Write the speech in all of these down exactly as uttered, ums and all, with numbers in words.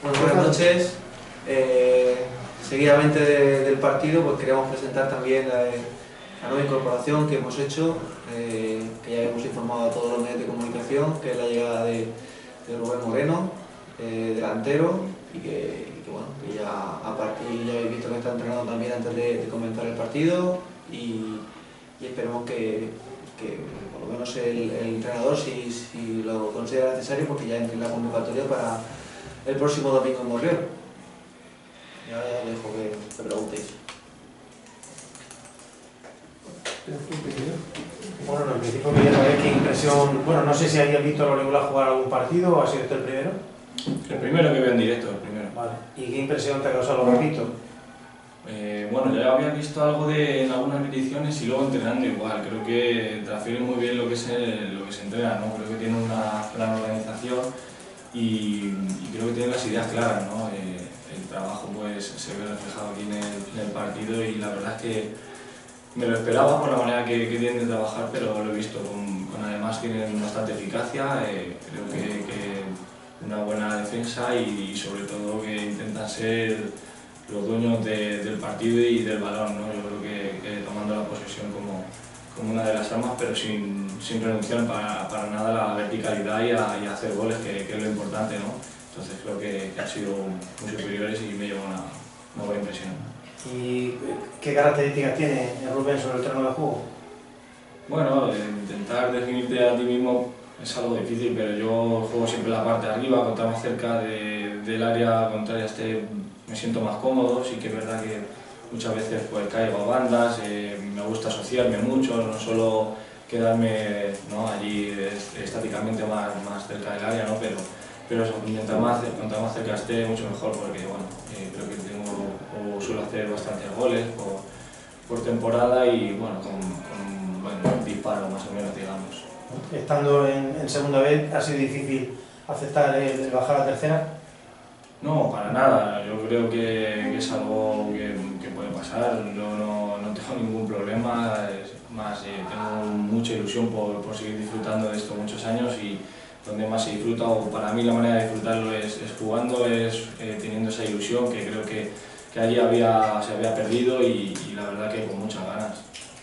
Bueno, buenas noches. Eh, seguidamente de, del partido, pues queríamos presentar también la, la nueva incorporación que hemos hecho, eh, que ya hemos informado a todos los medios de comunicación, que es la llegada de, de Rubén Moreno, eh, delantero, y que, y que bueno, que ya a partir ya habéis visto que está entrenando también antes de, de comentar el partido, y, y esperemos que, que por lo menos el, el entrenador, si, si lo considera necesario, porque ya entre en la convocatoria para el próximo domingo en Morrión. Ya dejo que te preguntéis. Bueno, en principio quería saber qué impresión. Bueno, no sé si habías visto a Orihuela jugar algún partido o ha sido este el primero. El primero que veo en directo, el primero. Vale. ¿Y qué impresión te ha causado? Lo repito. Eh, bueno, ya había visto algo de, en algunas ediciones y luego entrenando igual. Creo que transfiere muy bien lo que, es el, lo que se entrena, ¿no? Creo que tiene una gran organización y, y creo que tiene las ideas claras, ¿no? Eh, el trabajo pues se ve reflejado aquí en el, en el partido y la verdad es que me lo esperaba por la manera que, que tienen de trabajar, pero lo he visto con, con además tienen bastante eficacia. Eh, creo que, que una buena defensa y, y sobre todo que intentan ser los dueños de, del partido y del balón, ¿no? Yo creo que, que tomando la posesión como, como una de las armas, pero sin, sin renunciar para, para nada a la verticalidad y a, y a hacer goles, que, que es lo importante, ¿no? Entonces creo que, que han sido muy superiores y me lleva una, una buena impresión. ¿Y qué características tiene Rubén sobre el terreno de juego? Bueno, eh, intentar definirte a ti mismo es algo difícil, pero yo juego siempre la parte de arriba, contra más cerca de, del área contraria esté, me siento más cómodo. Sí que es verdad que muchas veces pues caigo a bandas, eh, me gusta asociarme mucho, no solo quedarme, ¿no? allí estáticamente más, más cerca del área, ¿no? pero, pero eso, intentar más, contra más cerca esté mucho mejor, porque bueno, eh, creo que tengo o suelo hacer bastantes goles por, por temporada y bueno, con, con bueno, un disparo más o menos, digamos. Estando en, en segunda vez, ¿ha sido difícil aceptar el, el bajar a tercera? No, para nada. Yo creo que, que es algo que, que puede pasar. Yo no, no tengo ningún problema. Es más, eh, tengo mucha ilusión por, por seguir disfrutando de esto muchos años y donde más se disfruta, o para mí la manera de disfrutarlo es, es jugando, es eh, teniendo esa ilusión que creo que, que allí había, se había perdido y, y la verdad que con muchas ganas.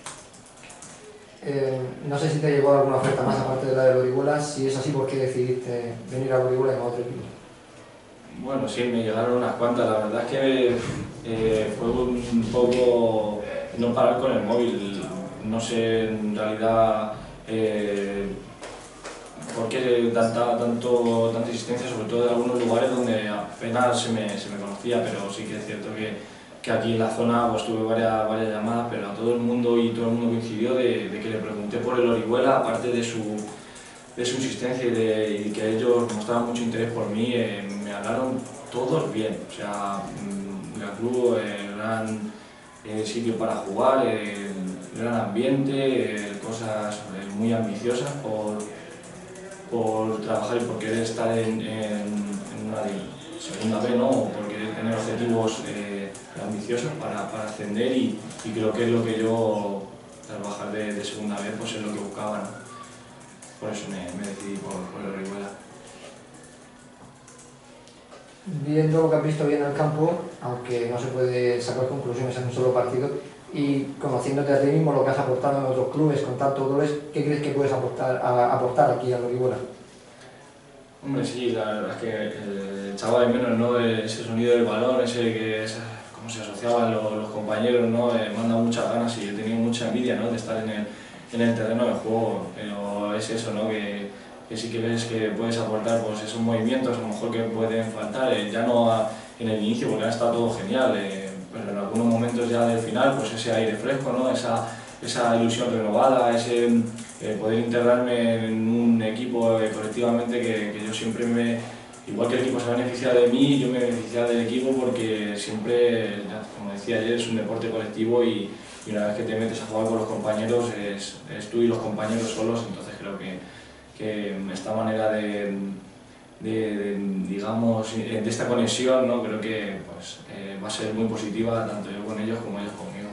Eh, no sé si te llegó alguna oferta más aparte de la de Orihuela. Si es así, ¿por qué decidiste venir a Orihuela y no a otro equipo? Bueno, sí, me llegaron unas cuantas. La verdad es que eh, fue un poco no parar con el móvil. No sé en realidad eh, por qué tanta, tanto, tanta insistencia, sobre todo en algunos lugares donde apenas se me, se me conocía, pero sí que es cierto que que aquí en la zona pues tuve varias, varias llamadas, pero a todo el mundo y todo el mundo coincidió de, de que le pregunté por el Orihuela, aparte de su, de su insistencia y, de, y que ellos mostraban mucho interés por mí, eh, me hablaron todos bien. O sea, el gran club, el gran eh, sitio para jugar, el gran ambiente, eh, cosas eh, muy ambiciosas por, por trabajar y por querer estar en, en, en una segunda B, ¿no? O por querer tener objetivos eh, ambiciosos para, para ascender y, y creo que es lo que yo, al bajar de, de segunda vez, pues es lo que buscaba, ¿no? Por eso me, me decidí por, por el Orihuela. Viendo lo que has visto bien en el campo, aunque no se puede sacar conclusiones en un solo partido, y conociéndote a ti mismo, lo que has aportado en otros clubes con tantos goles, ¿qué crees que puedes aportar, a, aportar aquí al Orihuela? Hombre, sí, la verdad es que eh, echaba de menos, ¿no? Ese sonido del balón, ese que esa, cómo se asociaban los, los compañeros, ¿no? Eh, me han dado muchas ganas y he tenido mucha envidia, ¿no? De estar en el, en el terreno de juego, pero es eso, ¿no? Que, que sí que ves que puedes aportar pues, esos movimientos a lo mejor que pueden faltar, eh, ya no a, en el inicio porque ha estado todo genial, eh, pero en algunos momentos ya del final, pues ese aire fresco, ¿no? Esa, esa ilusión renovada, ese eh, poder integrarme en un equipo eh, colectivamente que, que yo siempre me, igual que el equipo se beneficia de mí, yo me beneficio del equipo porque siempre, como decía ayer, es un deporte colectivo y, y una vez que te metes a jugar con los compañeros es, es tú y los compañeros solos, entonces creo que, que esta manera de, de, de digamos, de esta conexión, ¿no? Creo que pues, eh, va a ser muy positiva tanto yo con ellos como ellos conmigo.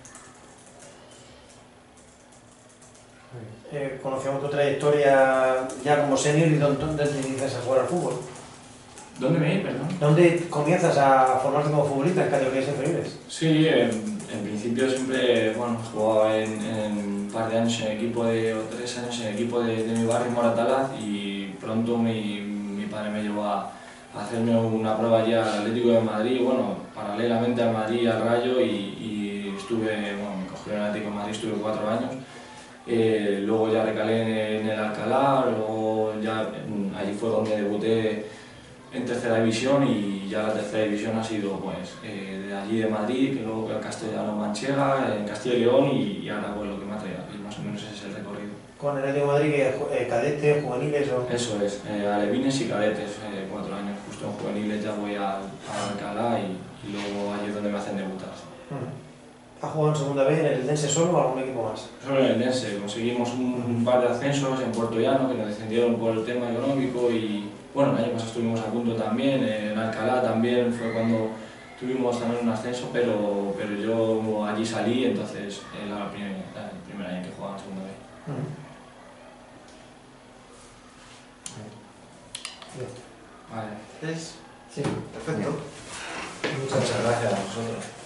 Eh, conocíamos tu trayectoria ya como senior y dónde te dices a jugar al fútbol. ¿Dónde me ir, perdón? ¿Dónde comienzas a formarte como futbolista en categorías inferiores? Sí, en, en principio siempre, bueno, jugaba en, en un par de años en equipo de, o tres años en equipo de, de mi barrio, Moratalaz, y pronto mi, mi padre me llevó a, a hacerme una prueba allí al Atlético de Madrid, bueno, paralelamente al Madrid y al Rayo, y, y estuve, bueno, me cogieron en el Atlético de Madrid, estuve cuatro años. Eh, luego ya recalé en, en el Alcalá, luego ya en, allí fue donde debuté en tercera división, y ya la tercera división ha sido pues eh, de allí de Madrid, que luego que el Castellano Manchega, en Castilla y León, y, y ahora pues lo que me ha traído aquí, más o menos ese es el recorrido. Con el Atlético de Madrid, que eh, cadetes, juveniles o... Eso es, eh, alevines y cadetes, eh, cuatro años, justo en juveniles ya voy al, al Alcalá, y, y luego allí es donde me hacen debutar. Uh-huh. ¿Ha jugado en segunda vez en el Dense solo o algún equipo más? Solo en el Dense, conseguimos un, un par de ascensos en Puerto Llano que nos descendieron por el tema económico, y bueno, el año pasado estuvimos a punto también, en Alcalá también fue cuando tuvimos también un ascenso, pero, pero yo allí salí, entonces era el primer, el primer año que jugaba en segunda vez. Uh-huh. Vale. ¿Es? Sí. Perfecto. Muchas gracias. Muchas gracias a vosotros.